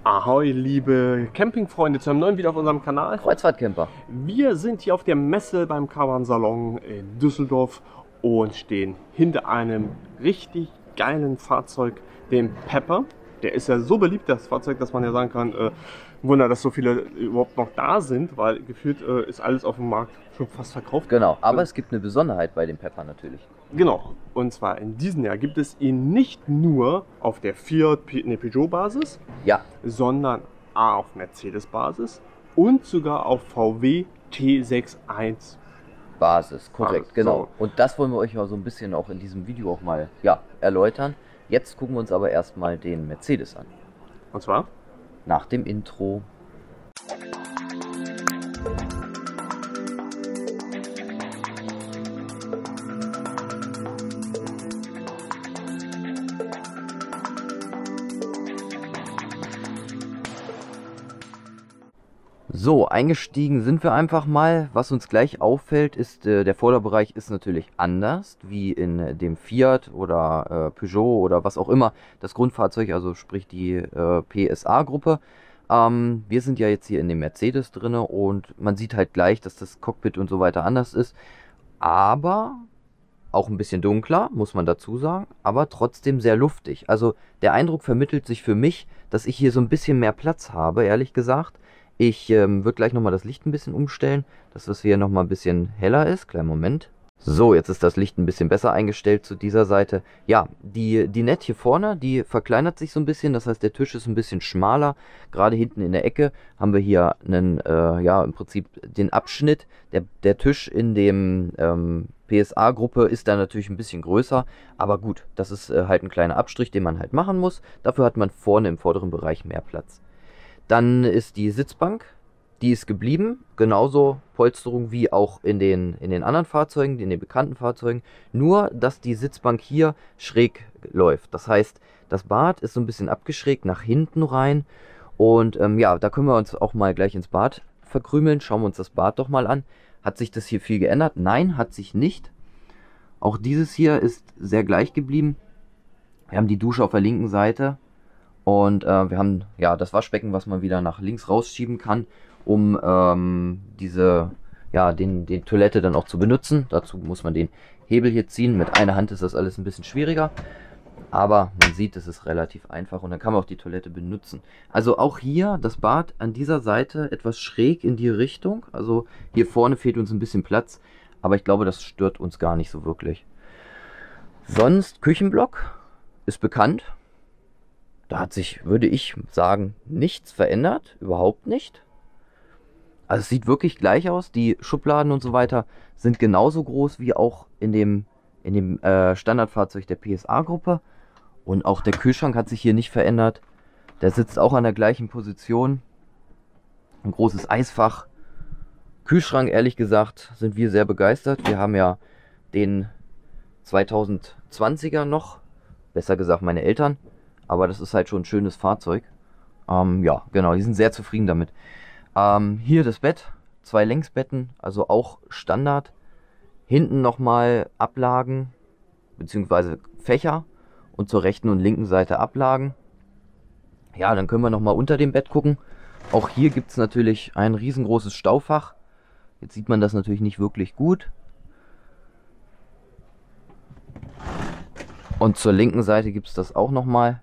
Ahoi, liebe Campingfreunde, zu einem neuen Video auf unserem Kanal. Kreuzfahrtcamper. Wir sind hier auf der Messe beim Caravan Salon in Düsseldorf und stehen hinter einem richtig geilen Fahrzeug, dem Pepper. Der ist ja so beliebt, das Fahrzeug, dass man ja sagen kann, Wunder, dass so viele überhaupt noch da sind, weil gefühlt ist alles auf dem Markt schon fast verkauft. Genau, aber es gibt eine Besonderheit bei dem Pepper natürlich. Genau, und zwar in diesem Jahr gibt es ihn nicht nur auf der Peugeot-Basis, Ja, sondern auf Mercedes-Basis und sogar auf VW T61. Basis, korrekt, Basis, genau. so. Und das wollen wir euch ja so ein bisschen auch in diesem Video auch mal erläutern. Jetzt gucken wir uns aber erstmal den Mercedes an. Und zwar? Nach dem Intro. So, eingestiegen sind wir einfach mal. Was uns gleich auffällt, ist, der Vorderbereich ist natürlich anders, wie in dem Fiat oder Peugeot oder was auch immer. Das Grundfahrzeug, also sprich die PSA-Gruppe. Wir sind ja jetzt hier in dem Mercedes drin und man sieht halt gleich, dass das Cockpit und so weiter anders ist. Aber auch ein bisschen dunkler, muss man dazu sagen, aber trotzdem sehr luftig. Also der Eindruck vermittelt sich für mich, dass ich hier so ein bisschen mehr Platz habe, ehrlich gesagt. Ich würde gleich nochmal das Licht ein bisschen umstellen, dass das hier nochmal ein bisschen heller ist. Kleinen Moment. So, jetzt ist das Licht ein bisschen besser eingestellt zu dieser Seite. Ja, die Net hier vorne, die verkleinert sich so ein bisschen. Das heißt, der Tisch ist ein bisschen schmaler. Gerade hinten in der Ecke haben wir hier einen, im Prinzip den Abschnitt. Der Tisch in dem PSA-Gruppe ist da natürlich ein bisschen größer. Aber gut, das ist halt ein kleiner Abstrich, den man halt machen muss. Dafür hat man vorne im vorderen Bereich mehr Platz. Dann ist die Sitzbank, die ist geblieben, genauso Polsterung wie auch in den anderen Fahrzeugen, in den bekannten Fahrzeugen, nur dass die Sitzbank hier schräg läuft. Das heißt, das Bad ist so ein bisschen abgeschrägt nach hinten rein und da können wir uns auch mal gleich ins Bad verkrümeln. Schauen wir uns das Bad doch mal an. Hat sich das hier viel geändert? Nein, hat sich nicht. Auch dieses hier ist sehr gleich geblieben. Wir haben die Dusche auf der linken Seite. Und wir haben das Waschbecken, was man wieder nach links rausschieben kann, um die Toilette dann auch zu benutzen. Dazu muss man den Hebel hier ziehen. Mit einer Hand ist das alles ein bisschen schwieriger. Aber man sieht, es ist relativ einfach und dann kann man auch die Toilette benutzen. Also auch hier das Bad an dieser Seite etwas schräg in die Richtung. Also hier vorne fehlt uns ein bisschen Platz. Aber ich glaube, das stört uns gar nicht so wirklich. Sonst Küchenblock ist bekannt. Da hat sich, würde ich sagen, nichts verändert. Überhaupt nicht. Also es sieht wirklich gleich aus. Die Schubladen und so weiter sind genauso groß wie auch in dem Standardfahrzeug der PSA-Gruppe. Und auch der Kühlschrank hat sich hier nicht verändert. Der sitzt auch an der gleichen Position. Ein großes Eisfach. Kühlschrank, ehrlich gesagt, sind wir sehr begeistert. Wir haben ja den 2020er noch. Besser gesagt meine Eltern. Aber das ist halt schon ein schönes Fahrzeug. Genau, die sind sehr zufrieden damit. Hier das Bett, 2 Längsbetten, also auch Standard. Hinten nochmal Ablagen, beziehungsweise Fächer. Und zur rechten und linken Seite Ablagen. Ja, dann können wir nochmal unter dem Bett gucken. Auch hier gibt es natürlich ein riesengroßes Staufach. Jetzt sieht man das natürlich nicht wirklich gut. Und zur linken Seite gibt es das auch nochmal.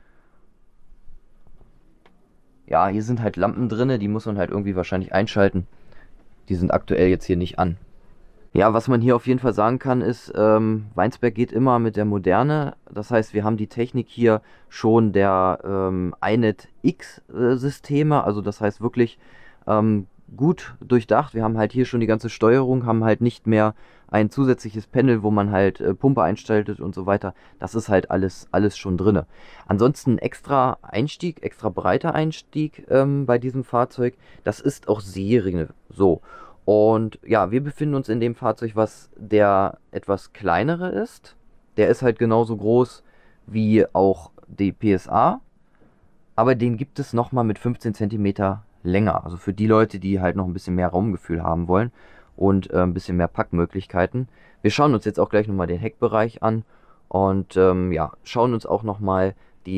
Ja, hier sind halt Lampen drin, die muss man halt irgendwie wahrscheinlich einschalten. Die sind aktuell jetzt hier nicht an. Ja, was man hier auf jeden Fall sagen kann ist, Weinsberg geht immer mit der Moderne. Das heißt, wir haben die Technik hier schon der iNet X Systeme. Also das heißt wirklich gut durchdacht. Wir haben halt hier schon die ganze Steuerung, haben halt nicht mehr ein zusätzliches Panel, wo man halt Pumpe einstellt und so weiter. Das ist halt alles schon drin. Ansonsten extra Einstieg, extra breiter Einstieg bei diesem Fahrzeug. Das ist auch Serie so. Und ja, wir befinden uns in dem Fahrzeug, was der etwas kleinere ist. Der ist halt genauso groß wie auch die PSA. Aber den gibt es nochmal mit 15 cm länger. Also für die Leute, die halt noch ein bisschen mehr Raumgefühl haben wollen und ein bisschen mehr Packmöglichkeiten. Wir schauen uns jetzt auch gleich nochmal den Heckbereich an und schauen uns auch nochmal die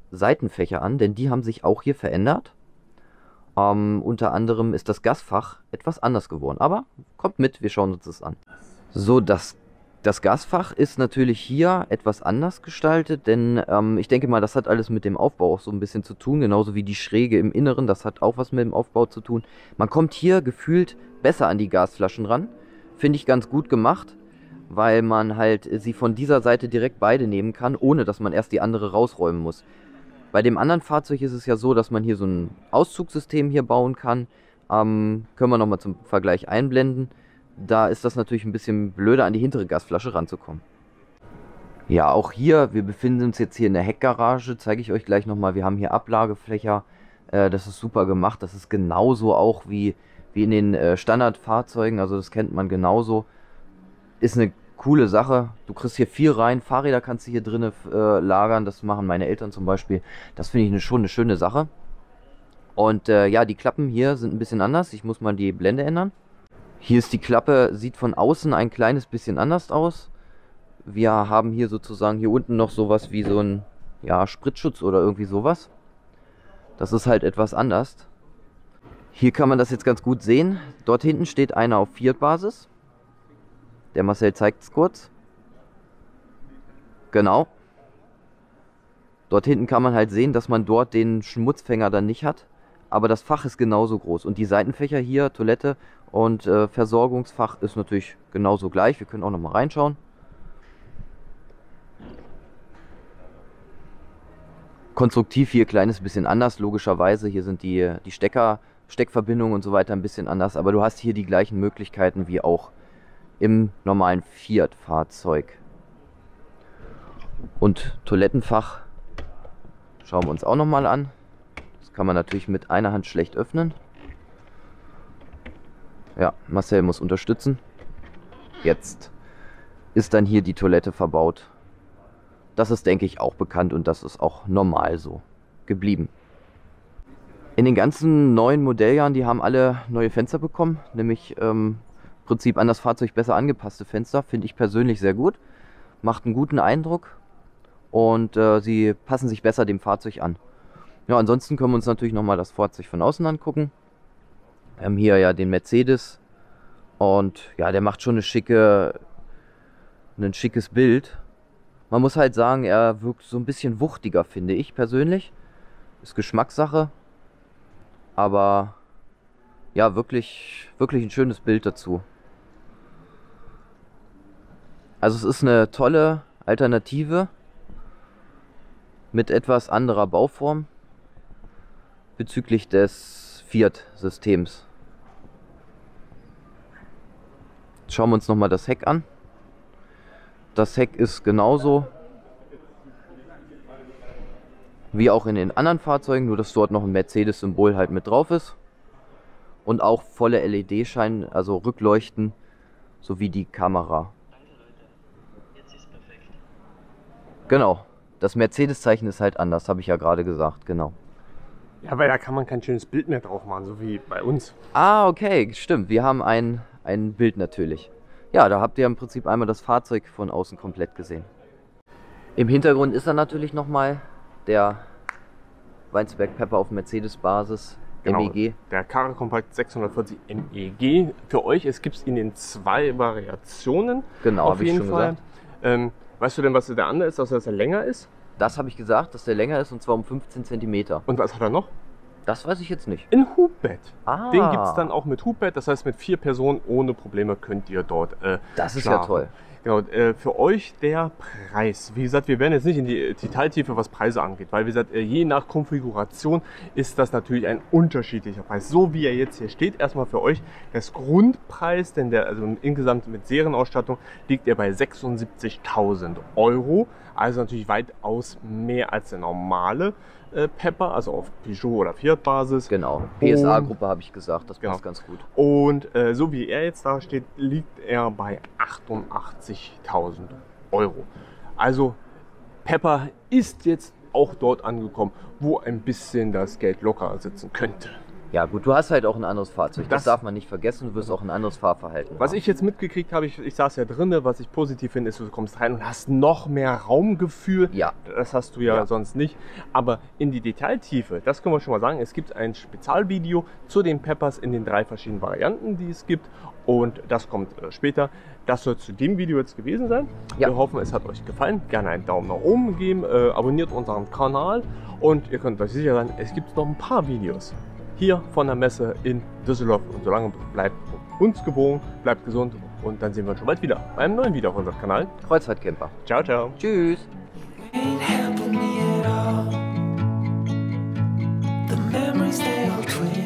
Seitenfächer an, denn die haben sich auch hier verändert. Unter anderem ist das Gasfach etwas anders geworden. Aber kommt mit, wir schauen uns das an. So, das Gasfach ist natürlich hier etwas anders gestaltet, denn ich denke mal, das hat alles mit dem Aufbau auch so ein bisschen zu tun, genauso wie die Schräge im Inneren, das hat auch was mit dem Aufbau zu tun. Man kommt hier gefühlt besser an die Gasflaschen ran, finde ich ganz gut gemacht, weil man halt sie von dieser Seite direkt beide nehmen kann, ohne dass man erst die andere rausräumen muss. Bei dem anderen Fahrzeug ist es ja so, dass man hier so ein Auszugssystem hier bauen kann. Können wir nochmal zum Vergleich einblenden. Da ist das natürlich ein bisschen blöder, an die hintere Gasflasche ranzukommen. Ja, auch hier, wir befinden uns jetzt hier in der Heckgarage, zeige ich euch gleich nochmal. Wir haben hier Ablagefläche, das ist super gemacht. Das ist genauso auch wie in den Standardfahrzeugen, also das kennt man genauso. Ist eine coole Sache. Du kriegst hier viel rein, Fahrräder kannst du hier drinnen lagern, das machen meine Eltern zum Beispiel. Das finde ich schon eine schöne Sache. Und ja, die Klappen hier sind ein bisschen anders. Ich muss mal die Blende ändern. Hier ist die Klappe, sieht von außen ein kleines bisschen anders aus. Wir haben hier sozusagen hier unten noch sowas wie so ein, ja, Spritzschutz oder irgendwie sowas. Das ist halt etwas anders. Hier kann man das jetzt ganz gut sehen. Dort hinten steht einer auf Fiat-Basis. Der Marcel zeigt es kurz. Genau. Dort hinten kann man halt sehen, dass man dort den Schmutzfänger dann nicht hat. Aber das Fach ist genauso groß. Und die Seitenfächer hier, Toilette und Versorgungsfach, ist natürlich genauso gleich. Wir können auch noch mal reinschauen. Konstruktiv hier kleines bisschen anders, logischerweise. Hier sind die Steckverbindungen und so weiter ein bisschen anders. Aber du hast hier die gleichen Möglichkeiten wie auch im normalen Fiat-Fahrzeug. Und Toilettenfach schauen wir uns auch noch mal an. Das kann man natürlich mit einer Hand schlecht öffnen. Ja, Marcel muss unterstützen. Jetzt ist dann hier die Toilette verbaut. Das ist, denke ich, auch bekannt und das ist auch normal so geblieben. In den ganzen neuen Modelljahren, die haben alle neue Fenster bekommen, nämlich im Prinzip an das Fahrzeug besser angepasste Fenster, finde ich persönlich sehr gut. Macht einen guten Eindruck und sie passen sich besser dem Fahrzeug an. Ja, ansonsten können wir uns natürlich nochmal das Fahrzeug von außen angucken. Wir haben hier ja den Mercedes und ja, der macht schon ein schickes Bild. Man muss halt sagen, er wirkt so ein bisschen wuchtiger, finde ich persönlich. Ist Geschmackssache, aber ja, wirklich ein schönes Bild dazu. Also es ist eine tolle Alternative mit etwas anderer Bauform bezüglich des Fiat-Systems. Schauen wir uns nochmal das Heck an. Das Heck ist genauso wie auch in den anderen Fahrzeugen, nur dass dort noch ein Mercedes-Symbol halt mit drauf ist. Und auch volle LED-Schein, also Rückleuchten, sowie die Kamera. Genau, das Mercedes-Zeichen ist halt anders, habe ich ja gerade gesagt, genau. Ja, weil da kann man kein schönes Bild mehr drauf machen, so wie bei uns. Ah, okay, stimmt, wir haben ein Bild natürlich. Ja, da habt ihr im Prinzip einmal das Fahrzeug von außen komplett gesehen. Im Hintergrund ist dann natürlich nochmal der Weinsberg Pepper auf Mercedes-Basis, Genau, MEG. der Carrera Compact 640 MEG. Für euch, es gibt es in 2 Variationen. Genau, auf jeden Fall. Weißt du denn, was der andere ist, außer dass er länger ist? Das habe ich gesagt, dass der länger ist und zwar um 15 cm. Und was hat er noch? Das weiß ich jetzt nicht. Ein Hubbett. Ah. Den gibt es dann auch mit Hubbett, das heißt mit 4 Personen ohne Probleme könnt ihr dort Das ist schlafen. ja toll. Genau, für euch der Preis. Wie gesagt, wir werden jetzt nicht in die Detailtiefe, was Preise angeht, weil wie gesagt, je nach Konfiguration ist das natürlich ein unterschiedlicher Preis. So wie er jetzt hier steht, erstmal für euch das Grundpreis, denn der, also insgesamt mit Serienausstattung liegt er bei 76.000 €. Also natürlich weitaus mehr als der normale Pepper, also auf Peugeot oder Fiat Basis. Genau, PSA-Gruppe habe ich gesagt, das passt ganz gut. Und so wie er jetzt da steht, liegt er bei 88.000 €. Also Pepper ist jetzt auch dort angekommen, wo ein bisschen das Geld locker sitzen könnte. Ja gut, du hast halt auch ein anderes Fahrzeug. Das Das- darf man nicht vergessen. Du wirst auch ein anderes Fahrverhalten Was haben. ich jetzt mitgekriegt habe, ich saß ja drinne, was ich positiv finde, ist, du kommst rein und hast noch mehr Raumgefühl. Ja. Das hast du ja sonst nicht. Aber in die Detailtiefe, das können wir schon mal sagen, es gibt ein Spezialvideo zu den Peppers in den 3 verschiedenen Varianten, die es gibt. Und das kommt später. Das soll zu dem Video jetzt gewesen sein. Ja. Wir hoffen, es hat euch gefallen. Gerne einen Daumen nach oben geben, abonniert unseren Kanal und ihr könnt euch sicher sein, es gibt noch ein paar Videos hier von der Messe in Düsseldorf. Und solange bleibt uns gewogen, bleibt gesund und dann sehen wir uns schon bald wieder bei einem neuen Video auf unserem Kanal. Kreuzfahrtcamper. Ciao, ciao. Tschüss. Ain't helping me at all. The memories they all twist.